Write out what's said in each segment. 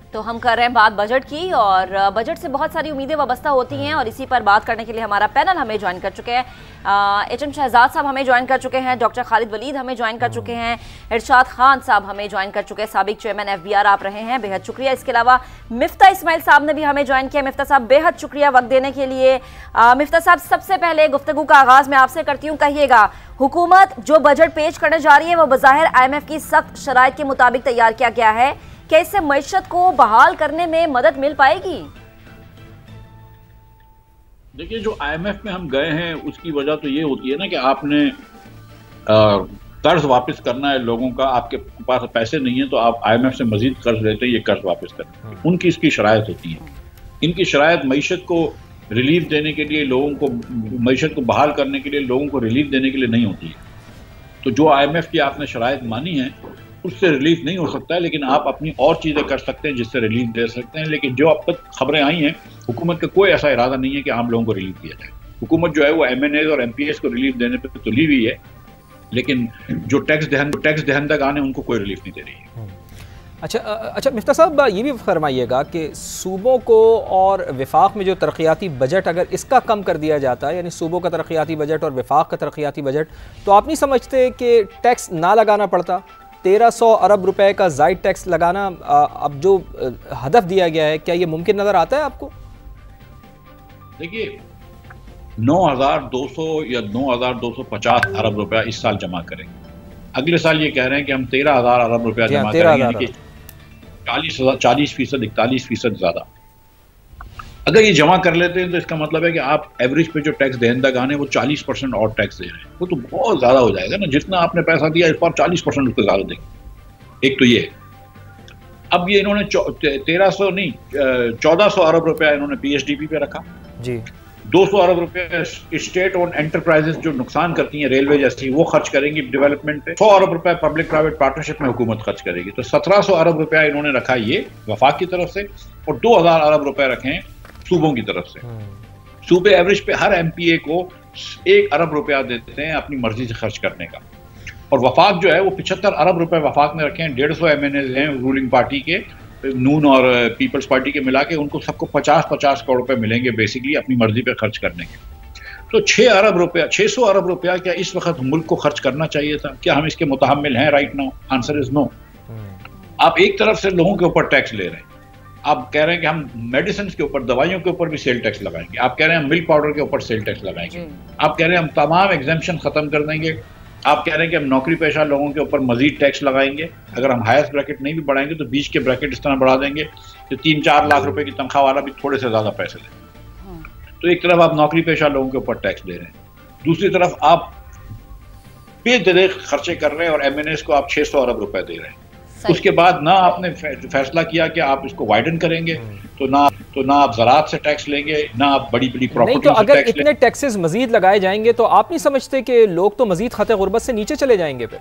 تو ہم کر رہے ہیں بات بجٹ کی، اور بجٹ سے بہت ساری امیدیں وابستہ ہوتی ہیں، اور اسی پر بات کرنے کے لیے ہمارا پینل ہمیں جوائن کر چکے ہیں۔ ایچ ایم شہزاد صاحب ہمیں جوائن کر چکے ہیں، ڈاکٹر خالد ولید ہمیں جوائن کر چکے ہیں، ارشاد خان صاحب ہمیں جوائن کر چکے ہیں، سابق چیئرمین ایف بی آر آپ رہے ہیں، بہت شکریہ۔ اس کے علاوہ مفتاح اسماعیل صاحب نے بھی ہمیں جوائن کیا۔ مفتاح صاحب بہت شکریہ وقت دینے کے لیے۔ مفتاح صاحب سب سے پہلے گفتگو کا آغاز میں آپ سے کرتی ہوں، کہیے گا حکومت جو بجٹ پیش کرنے جا رہی ہے وہ بظاہر آئی ایم ایف کی سخت شرائط کے مطابق تیار کیا گیا ہے، کہ اس سے معیشت کو بحال کرنے میں مدد مل پائے گی؟ دیکھیے، جو آئی ایم ایف میں ہم گئے ہیں اس کی وجہ تو یہ ہوتی ہے نا کہ آپ نے قرض واپس کرنا ہے لوگوں کا، آپ کے پاس پیسے نہیں ہیں تو آپ آئی ایم ایف سے مزید قرض لیتے ہیں، یہ قرض واپس کرنا، ان کی اس کی شرائط ہوتی ہیں۔ ان کی شرائط معیشت کو ریلیف دینے کے لیے، لوگوں کو معیشت کو بحال کرنے کے لیے، لوگوں کو ریلیف دینے کے لیے نہیں ہوتی ہے۔ تو جو آئی ایم ایف کی آپ نے شرائط مانی ہیں اس سے ریلیف نہیں ہو سکتا ہے، لیکن آپ اپنی اور چیزیں کر سکتے ہیں جس سے ریلیف دے سکتے ہیں۔ لیکن جو اب تک خبریں آئی ہیں، حکومت کا کوئی ایسا ارادہ نہیں ہے کہ عام لوگوں کو ریلیف دیا جائے۔ حکومت جو ہے وہ ایم این ایز اور ایم پی ایس کو ریلیف دینے پہ تلی ہوئی ہے، لیکن جو ٹیکس دہندگان ہیں ان کو کوئی ریلیف نہیں دے رہی ہے۔ اچھا مفتاح صاحب، یہ بھی فرمائیے گا کہ صوبوں کو اور وفاق میں جو ترقیاتی بجٹ اگر اس کا کم کر دیا جاتا ہے، یعنی صوبوں کا ترقیاتی بجٹ اور وفاق کا ترقیاتی بجٹ، تو آپ نہیں سمجھتے کہ ٹیکس نہ لگانا پڑتا؟ 1300 ارب روپے کا زائد ٹیکس لگانا اب جو ہدف دیا گیا ہے، کیا یہ ممکن نظر آتا ہے آپ کو؟ دیکھیے، 9200 یا 9250 ارب روپیہ اس سال جمع کریں گے، اگلے سال یہ کہہ رہے ہیں کہ ہم 13000 ارب روپیہ جمع کریں گے، یعنی کہ 40% 41% زیادہ۔ اگر یہ جمع کر لیتے ہیں تو اس کا مطلب ہے کہ آپ ایوریج پہ جو ٹیکس دہندگان ہیں وہ 40% اور ٹیکس دے رہے ہیں، وہ تو بہت زیادہ ہو جائے گا نا، جتنا آپ نے پیسہ دیا اس پر 40% اس سے زیادہ دیں گے۔ ایک تو یہ، اب یہ انہوں نے 1400 ارب روپیہ انہوں نے پی ایچ ڈی پی پہ رکھا جی، 200 ارب روپے اسٹیٹ اون انٹرپرائزز جو نقصان کرتی ہیں ریلوے جیسی، وہ خرچ کریں گی ڈیولپمنٹ پہ، 100 ارب روپے پبلک پرائیویٹ پارٹنرشپ میں حکومت خرچ کرے گی، تو 1700 ارب روپیہ انہوں نے رکھا یہ وفاق کی طرف سے، اور 2000 ارب روپے رکھے ہیں صوبوں کی طرف سے۔ صوبے ایوریج پہ ہر ایم پی اے کو 1 ارب روپیہ دیتے ہیں اپنی مرضی سے خرچ کرنے کا، اور وفاق جو ہے وہ 75 ارب روپے وفاق میں رکھے ہیں، 150 ایم این ایز ہیں رولنگ پارٹی کے، نون اور پیپلز پارٹی کے ملا کے، ان کو سب کو 50 کروڑ روپے ملیں گے بیسیکلی اپنی مرضی پہ خرچ کرنے کے۔ تو 600 ارب روپیہ کیا اس وقت ملک کو خرچ کرنا چاہیے تھا؟ کیا ہم اس کے متحمل ہیں right now? Answer is no. آپ ایک طرف سے لوگوں کے اوپر ٹیکس لے رہے ہیں، آپ کہہ رہے ہیں کہ ہم میڈیسنز کے اوپر، دوائیوں کے اوپر بھی سیل ٹیکس لگائیں گے، آپ کہہ رہے ہیں ہم ملک پاؤڈر کے اوپر سیل ٹیکس لگائیں گے، آپ کہہ رہے ہیں ہم تمام ایگزمپشن ختم کر دیں گے، آپ کہہ رہے ہیں کہ ہم نوکری پیشہ لوگوں کے اوپر مزید ٹیکس لگائیں گے، اگر ہم ہائیسٹ بریکٹ نہیں بھی بڑھائیں گے تو بیچ کے بریکٹ اس طرح بڑھا دیں گے کہ 3-4 لاکھ روپے کی تنخواہ والا بھی تھوڑے سے زیادہ پیسے دے۔ تو ایک طرف آپ نوکری پیشہ لوگوں کے اوپر ٹیکس دے رہے ہیں، دوسری طرف آپ بے دریغ خرچے کر رہے ہیں اور ایم این ایس کو آپ 600 ارب روپے دے رہے ہیں۔ اس کے بعد نہ آپ نے فیصلہ کیا کہ آپ اس کو وائڈن کریں گے، تو نہ آپ زراعت سے ٹیکس لیں گے، نہ آپ بڑی بڑی پراپرٹی سے ٹیکس لیں گے۔ نہیں، تو اگر اتنے ٹیکسز مزید لگائے جائیں گے تو آپ نہیں سمجھتے کہ لوگ تو مزید خطے غربت سے نیچے چلے جائیں گے؟ پھر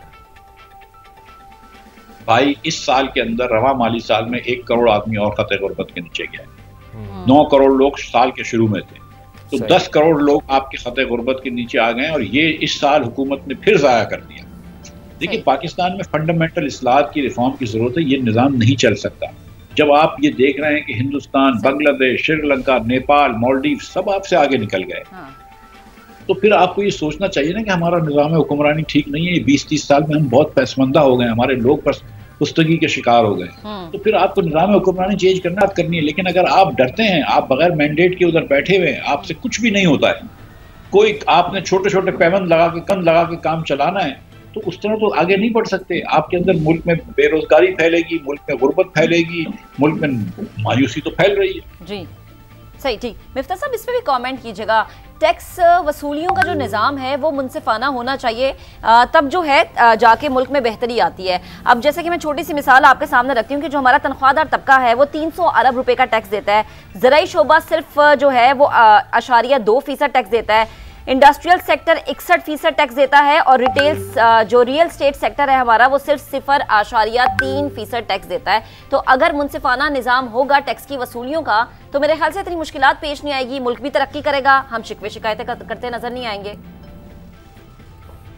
بھائی، اس سال کے اندر رواں مالی سال میں 1 کروڑ آدمی اور خطے غربت کے نیچے گیا ہے، 9 کروڑ لوگ سال کے شروع میں تھے، تو 10 کروڑ لوگ آپ کے خطے غربت کے نیچے آ گئے، اور یہ اس سال حکومت نے پھر ضائع کر دیا۔ دیکھیے، پاکستان میں فنڈامنٹل اصلاحات کی ریفارم کی ضرورت ہے، یہ نظام نہیں چل سکتا جب آپ یہ دیکھ رہے ہیں کہ ہندوستان، بنگلہ دیش، سری لنکا، نیپال، مالدیو سب آپ سے آگے نکل گئے، تو پھر آپ کو یہ سوچنا چاہیے نا کہ ہمارا نظام حکمرانی ٹھیک نہیں ہے، یہ 20-30 سال میں ہم بہت پسماندہ ہو گئے، ہمارے لوگ پستگی کے شکار ہو گئے، تو پھر آپ کو نظام حکمرانی چینج کرنی ہے۔ لیکن اگر آپ ڈرتے ہیں، آپ بغیر مینڈیٹ کے ادھر بیٹھے ہوئے ہیں، آپ سے کچھ بھی نہیں ہوتا ہے، کوئی آپ نے چھوٹے پیمند لگا کے کام چلانا ہے، تو اس طرح تو آگے نہیں بڑھ سکتے۔ آپ کے اندر ملک میں بے روزگاری پھیلے گی، ملک میں غربت پھیلے گی، ملک میں مایوسی تو پھیل رہی ہے۔ جی صحیح، ٹھیک۔ مفتاح صاحب، اس پہ بھی کامنٹ کیجیے گا، ٹیکس وصولیوں کا جو نظام ہے وہ منصفانہ ہونا چاہیے، تب جو ہے جا کے ملک میں بہتری آتی ہے۔ اب جیسے کہ میں چھوٹی سی مثال آپ کے سامنے رکھتی ہوں کہ جو ہمارا تنخواہ دار طبقہ ہے وہ 300 ارب روپے کا ٹیکس دیتا ہے، زرعی شعبہ صرف جو ہے وہ 0.2% ٹیکس دیتا ہے، انڈسٹریل سیکٹر 61% ٹیکس دیتا ہے، اور جو ریئل اسٹیٹ سیکٹر ہے ہمارا وہ صرف 0.3% ٹیکس دیتا ہے۔ تو اگر منصفانہ نظام ہوگا ٹیکس کی وصولیوں کا تو میرے خیال سے اتنی مشکلات پیش نہیں آئے گی، ملک بھی ترقی کرے گا، ہم شکوے شکایتیں کرتے نظر نہیں آئیں گے۔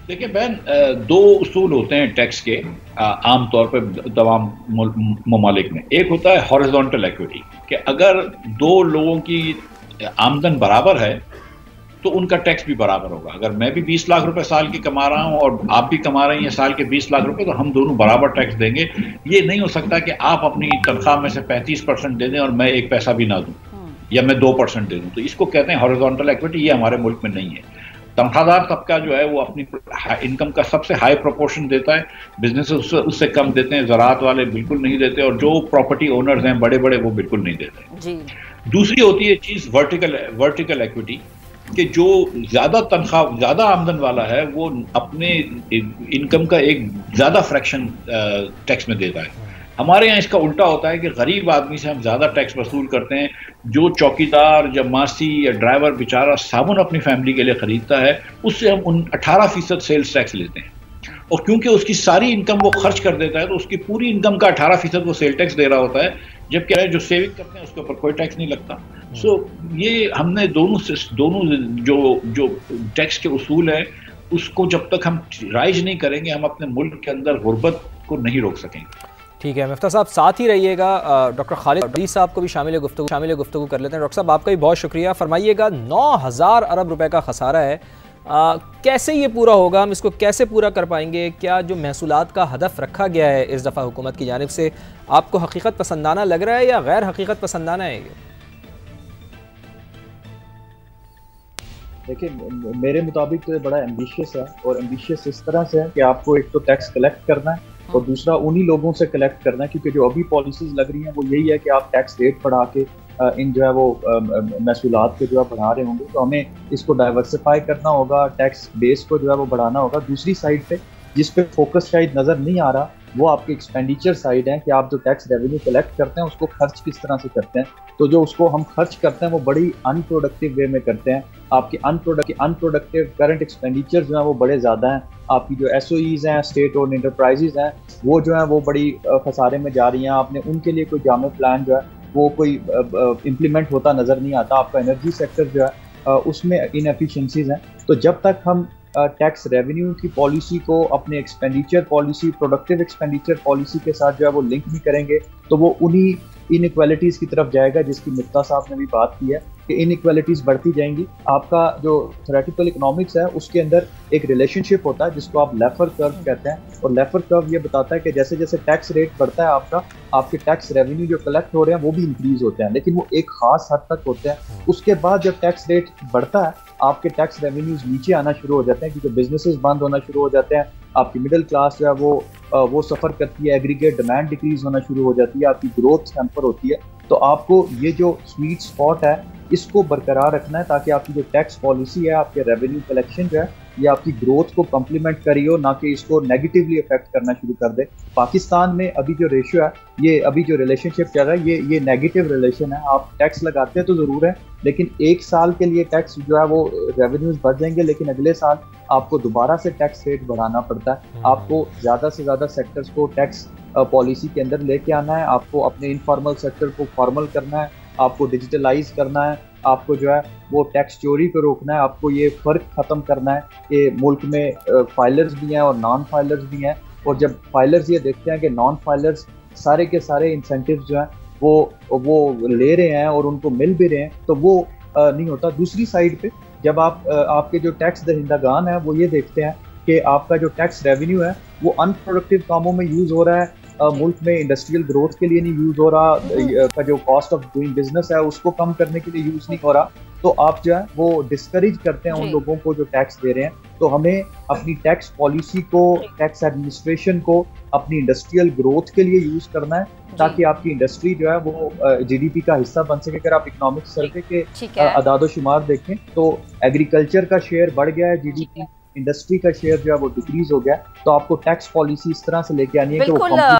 देखिए बहन, दो उसूल होते हैं टैक्स के आम तौर पर तमाम ममालिक में। एक होता है हॉरिजॉन्टल इक्विटी, कि अगर दो लोगों की आमदन बराबर है तो उनका टैक्स भी बराबर होगा। अगर मैं भी 20 लाख रुपए साल की कमा रहा हूं और आप भी कमा रही हैं साल के 20 लाख रुपए, तो हम दोनों बराबर टैक्स देंगे। ये नहीं हो सकता कि आप अपनी तनख्वाह में से 35% दे दें और मैं 1 पैसा भी ना दूं, या मैं 2% दे दूं। तो इसको कहते हैं हॉरिजॉन्टल इक्विटी। ये हमारे मुल्क में नहीं है। तनख्वाहदार तबका जो है वो अपनी इनकम का सबसे हाई प्रोपोर्शन देता है, बिजनेस उससे कम देते हैं, ज़राअत वाले बिल्कुल नहीं देते, और जो प्रॉपर्टी ओनर्स हैं बड़े बड़े वो बिल्कुल नहीं देते जी। दूसरी होती है चीज़ वर्टिकल इक्विटी, कि जो ज़्यादा तनख्वाह ज़्यादा आमदन वाला है वो अपने इनकम का एक ज़्यादा फ्रैक्शन टैक्स में देता है। हमारे यहाँ इसका उल्टा होता है कि गरीब आदमी से हम ज़्यादा टैक्स वसूल करते हैं। जो चौकीदार या मासी या ड्राइवर बेचारा साबुन अपनी फैमिली के लिए ख़रीदता है, उससे हम 18% सेल्स टैक्स लेते हैं, और क्योंकि उसकी सारी इनकम वो खर्च कर देता है तो उसकी पूरी इनकम का 18% वो सेल टैक्स दे रहा होता है, जबकि जो सेविंग करते हैं उसके ऊपर कोई टैक्स नहीं लगता। सो ये हमने दोनों जो टैक्स के उसूल है उसको जब तक हम राइज नहीं करेंगे, हम अपने मुल्क के अंदर गुर्बत को नहीं रोक सकेंगे। ठीक है मिफ्ता साहब, साथ ही रहिएगा। डॉक्टर खालिद वलीद साहब को भी शामिल गुफ्तगू कर लेते हैं। डॉक्टर साहब आपका भी बहुत शुक्रिया। फरमाइएगा, 9,000 अरब रुपए का खसारा है, कैसे ये पूरा होगा, हम इसको कैसे पूरा कर पाएंगे? क्या जो महसूलात का हदफ रखा गया है इस दफ़ा हुकूमत की जानिब से, आपको हकीकत पसंदाना लग रहा है या गैर हकीकत पसंदाना है ये? देखिए, मेरे मुताबिक तो ये बड़ा एम्बिशियस है, और एम्बिशियस इस तरह से है कि आपको एक तो टैक्स कलेक्ट करना है और दूसरा उन्हीं लोगों से कलेक्ट करना है, क्योंकि जो अभी पॉलिसीज लग रही हैं वो यही है कि आप टैक्स रेट बढ़ा के इन जो है वो महसूलात के जो है बढ़ा रहे होंगे। तो हमें इसको डाइवर्सिफाई करना होगा, टैक्स बेस को जो है वो बढ़ाना होगा। दूसरी साइड पे जिस पे फोकस शायद नज़र नहीं आ रहा वो आपकी एक्सपेंडिचर साइड है, कि आप जो टैक्स रेवेन्यू कलेक्ट करते हैं उसको खर्च किस तरह से करते हैं। तो जो उसको हम खर्च करते हैं वो बड़ी अनप्रोडक्टिव वे में करते हैं। आपकी अनप्रोडक्टिव करंट एक्सपेंडिचर जो है वो बड़े ज़्यादा हैं। आपकी जो SOEs हैं, स्टेट ओन्ड इंटरप्राइजेज हैं, वो जो है वो बड़ी खसारे में जा रही हैं। आपने उनके लिए कोई जामे प्लान जो है वो कोई इम्प्लीमेंट होता नज़र नहीं आता। आपका एनर्जी सेक्टर जो है उसमें इनएफिशिएंसीज हैं। तो जब तक हम टैक्स रेवेन्यू की पॉलिसी को अपने expenditure policy, productive expenditure policy के साथ जो है वो लिंक नहीं करेंगे, तो वो उन्हीं इनइक्वालिटीज़ की तरफ जाएगा जिसकी मिफ्ता साहब ने भी बात की है कि इनइक्वालिटीज़ बढ़ती जाएंगी। आपका जो थ्योरेटिकल इकोनॉमिक्स है उसके अंदर एक रिलेशनशिप होता है जिसको आप लेफर कर्व कहते हैं, और लेफर कर्व ये बताता है कि जैसे जैसे टैक्स रेट बढ़ता है आपका, आपके टैक्स रेवेन्यू जो कलेक्ट हो रहे हैं वो भी इंक्रीज होते हैं, लेकिन वो एक खास हद तक होते हैं। उसके बाद जब टैक्स रेट बढ़ता है आपके टैक्स रेवेन्यूज नीचे आना शुरू हो जाते हैं, क्योंकि बिजनेसेस बंद होना शुरू हो जाते हैं। आपकी मिडिल क्लास जो है वो सफ़र करती है, एग्रीगेट डिमांड डिक्रीज होना शुरू हो जाती है, आपकी ग्रोथ हैम्पर होती है। तो आपको ये जो स्वीट स्पॉट है इसको बरकरार रखना है, ताकि आपकी जो टैक्स पॉलिसी है, आपके रेवेन्यू कलेक्शन जो है, ये आपकी ग्रोथ को कम्प्लीमेंट करी हो, ना कि इसको नेगेटिवली इफेक्ट करना शुरू कर दे। पाकिस्तान में अभी जो रेशियो है, ये अभी जो रिलेशनशिप चल रहा है, ये नेगेटिव रिलेशन है। आप टैक्स लगाते हैं तो ज़रूर है, लेकिन एक साल के लिए टैक्स जो है वो रेवेन्यूज बढ़ जाएंगे, लेकिन अगले साल आपको दोबारा से टैक्स रेट बढ़ाना पड़ता है। आपको ज़्यादा से ज़्यादा सेक्टर्स को टैक्स पॉलिसी के अंदर लेके आना है, आपको अपने इनफॉर्मल सेक्टर को फॉर्मल करना है, आपको डिजिटलाइज करना है, आपको जो है वो टैक्स चोरी को रोकना है, आपको ये फ़र्क ख़त्म करना है कि मुल्क में फाइलर्स भी हैं और नॉन फाइलर्स भी हैं। और जब फाइलर्स ये देखते हैं कि नॉन फाइलर्स सारे के सारे इंसेंटिव जो हैं वो ले रहे हैं और उनको मिल भी रहे हैं, तो वो नहीं होता। दूसरी साइड पे जब आपके जो टैक्स दहिंदगान है वो ये देखते हैं कि आपका जो टैक्स रेवेन्यू है वो अनप्रोडक्टिव कामों में यूज़ हो रहा है, मुल्क में इंडस्ट्रियल ग्रोथ के लिए नहीं यूज़ हो रहा, का जो कॉस्ट ऑफ डूइंग बिजनेस है उसको कम करने के लिए यूज़ नहीं हो रहा, तो आप जो है वो डिस्करेज करते हैं उन लोगों को जो टैक्स दे रहे हैं। तो हमें अपनी टैक्स पॉलिसी को, टैक्स एडमिनिस्ट्रेशन को अपनी इंडस्ट्रियल ग्रोथ के लिए यूज़ करना है, ताकि आपकी इंडस्ट्री जो है वो GDP का हिस्सा बन सके। अगर आप इकोनॉमिक सर्वे के अदादो-शुमार देखें तो एग्रीकल्चर का शेयर बढ़ गया है GDP, इंडस्ट्री का शेयर जो है वो डिक्रीज हो गया। तो आपको टैक्स पॉलिसी इस तरह से लेके आनी है कि वो